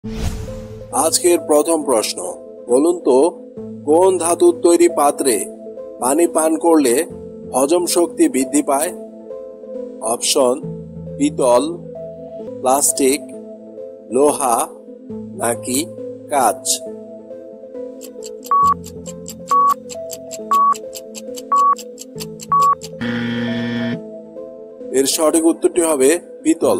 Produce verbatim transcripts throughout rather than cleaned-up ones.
আজকের প্রথম প্রশ্ন, বলুন তো কোন ধাতুর তৈরি পাত্রে পানি পান করলে হজম শক্তি বৃদ্ধি পায়? অপশন পিতল, প্লাস্টিক, লোহা নাকি কাঁচ? এর সঠিক উত্তরটি হবে পিতল।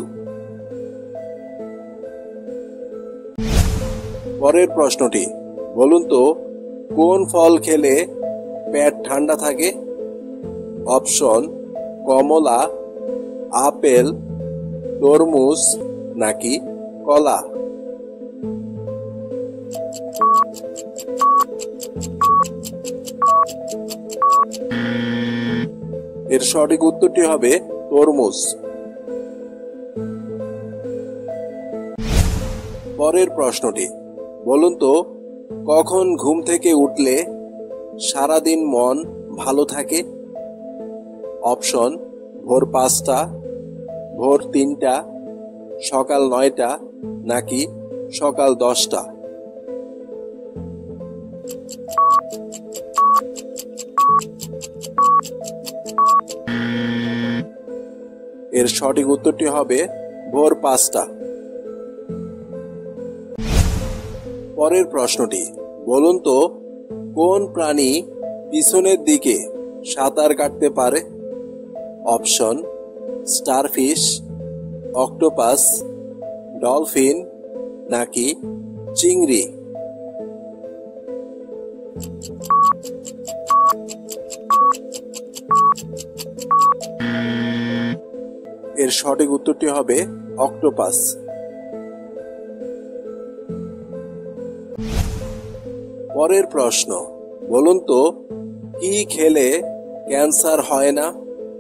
পরের প্রশ্নটি, বলুন তো কোন ফল খেলে পেট ঠান্ডা থাকে? অপশন কমলা, আপেল, তরমুজ নাকি কলা? এর সঠিক উত্তরটি হবে তরমুজ। পরের প্রশ্নটি, বলুন তো কখন ঘুম থেকে উঠলে সারাদিন মন ভালো থাকে? অপশন ভোর পাঁচটা, ভোর তিনটা, সকাল নয়টা নাকি সকাল দশটা? এর সঠিক উত্তরটি হবে ভোর পাঁচটা। পরের প্রশ্নটি, বলুন তো কোন প্রাণী পিছনের দিকে সাঁতার কাটতে পারে? অপশন স্টারফিশ, অক্টোপাস, ডলফিন নাকি চিংড়ি? এর সঠিক উত্তরটি হবে অক্টোপাস। পরের প্রশ্ন, বলুন তো কি খেলে ক্যান্সার হয় না?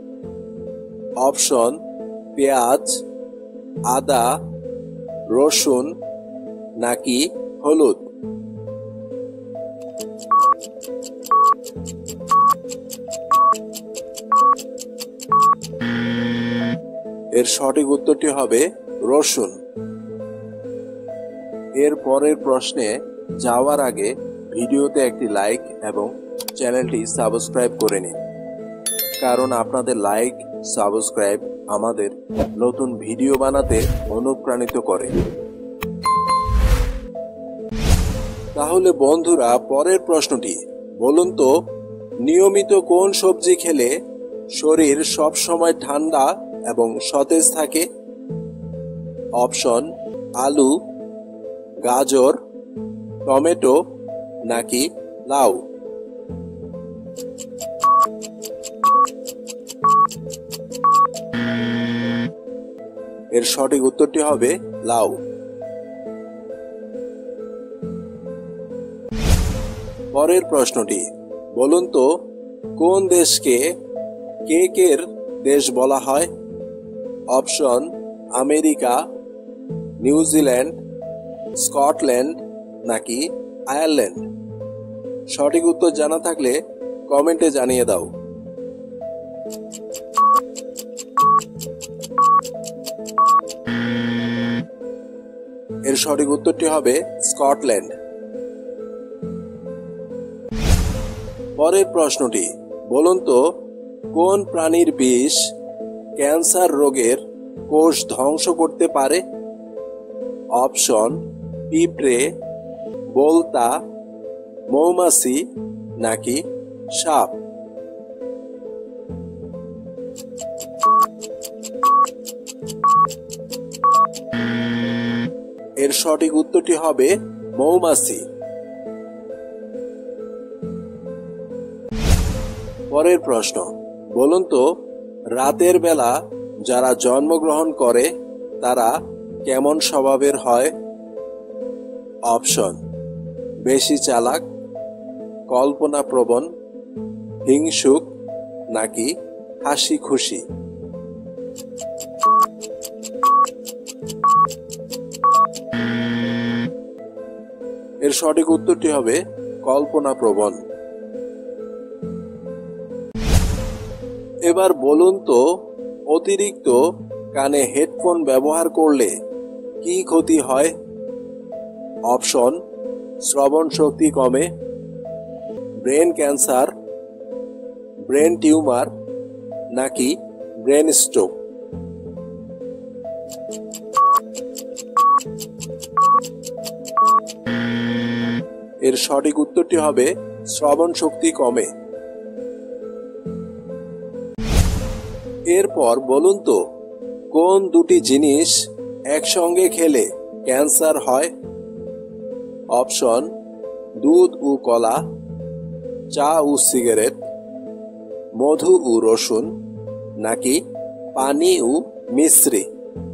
অপশন পেঁয়াজ, আদা, রসুন নাকি হলুদ? এর সঠিক উত্তরটি হবে রসুন। এর পরের প্রশ্নে যাওয়ার আগে ভিডিওতে একটি লাইক এবং চ্যানেলটি সাবস্ক্রাইব করে নিন, কারণ আপনাদের লাইক সাবস্ক্রাইব আমাদের নতুন ভিডিও বানাতে অনুপ্রাণিত করে। তাহলে বন্ধুরা, পরের প্রশ্নটি, বলুন তো নিয়মিত কোন সবজি খেলে শরীর সব সময় ঠান্ডা এবং সতেজ থাকে? অপশন আলু, গাজর, টমেটো নাকি লাউ? এর সঠিক উত্তরটি হবে লাউ। পরের প্রশ্নটি, বলুন তো কোন দেশকে কেকের দেশ বলা হয়? অপশন আমেরিকা, নিউজিল্যান্ড, স্কটল্যান্ড নাকি আয়ারল্যান্ড? সঠিক উত্তর জানা থাকলে কমেন্টে জানিয়ে দাও। এর সঠিক উত্তরটি হবে স্কটল্যান্ড। পরের প্রশ্নটি, বলুন তো কোন প্রাণীর বিষ ক্যান্সার রোগের কোষ ধ্বংস করতে পারে? অপশন পিঁপড়ে, বোলতা, মৌমাছি নাকি সাপ? এর সঠিক উত্তরটি হবে মৌমাছি। পরের প্রশ্ন, বলুন তো রাতের বেলা যারা জন্মগ্রহণ করে তারা কেমন স্বভাবের হয়? অপশন বেশি চালাক, কল্পনাপ্রবণ, হিংসুক নাকি হাসি খুশি? এর সঠিক উত্তরটি হবে কল্পনাপ্রবণ। এবার বলুন তো অতিরিক্ত কানে হেডফোন ব্যবহার করলে কি ক্ষতি হয়? অপশন শ্রবণ শক্তি কমে, ব্রেন ক্যান্সার, ব্রেন টিউমার নাকি ব্রেন স্ট্রোক। এর সঠিক উত্তরটি হবে শ্রবণ শক্তি কমে। এরপর বলুন তো কোন দুটি জিনিস একসঙ্গে খেলে ক্যান্সার হয়? অপশন দুধ ও কলা, চা ও সিগারেট, মধু ও রসুন নাকি পানি ও মিশ্রি।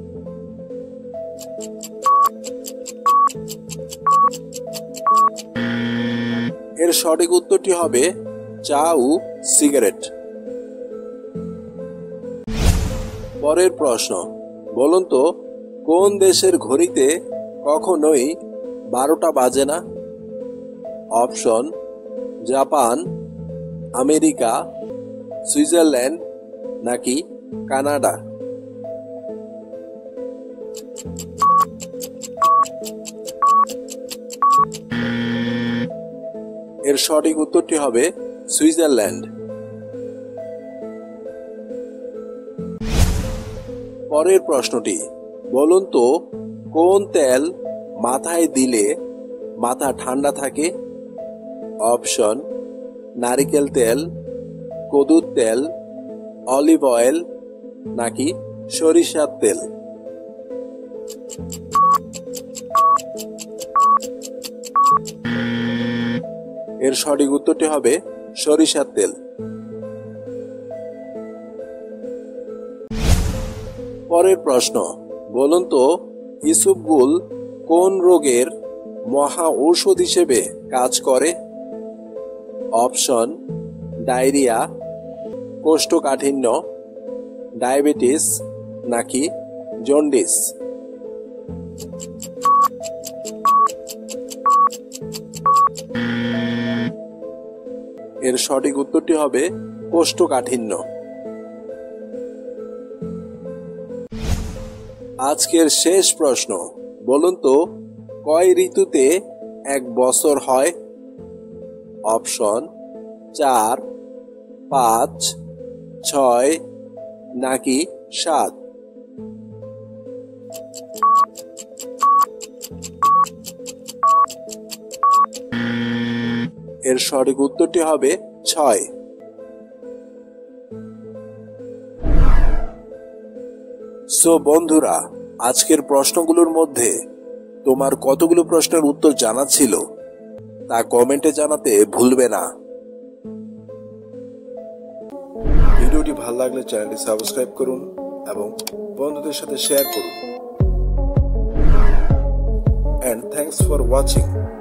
এর সঠিক উত্তরটি হবে চা ও সিগারেট। পরের প্রশ্ন, বলুন তো কোন দেশের ঘড়িতে কখনোই বারোটা বাজে না? অপশন জাপান, আমেরিকা, সুইজারল্যান্ড নাকি কানাডা। এর সঠিক উত্তরটি হবে সুইজারল্যান্ড। পরের প্রশ্নটি, বলুন তো কোন তেল মাথায় দিলে মাথা ঠান্ডা থাকে? অপশন নারিকেল তেল, কদুর তেল, অলিভ অয়েল নাকি সরিষার তেল। এর সঠিক উত্তরটি হবে সরিষার তেল। পরের প্রশ্ন, বলুন তো ইসবগুল কোন রোগের মহা ঔষধ হিসেবে কাজ করে? অপশন ডায়রিয়া, কোষ্ঠকাঠিন্য, ডায়াবেটিস নাকি জন্ডিস। এর সঠিক উত্তরটি হবে কোষ্ঠকাঠিন্য। আজকের শেষ প্রশ্ন, বলুন তো কয় ঋতুতে এক বছর হয়? অপশন চার, পাঁচ, ছয় নাকি সাত। এর সঠিক উত্তরটি হবে ছয়। সো বন্ধুরা, আজকের প্রশ্নগুলোর মধ্যে তোমার কতগুলো প্রশ্নের উত্তর জানা ছিল তা কমেন্টে জানাতে ভুলবে না। ভিডিওটি ভালো লাগলে চ্যানেলটি সাবস্ক্রাইব করুন এবং বন্ধুদের সাথে শেয়ার করুন। And thanks for watching.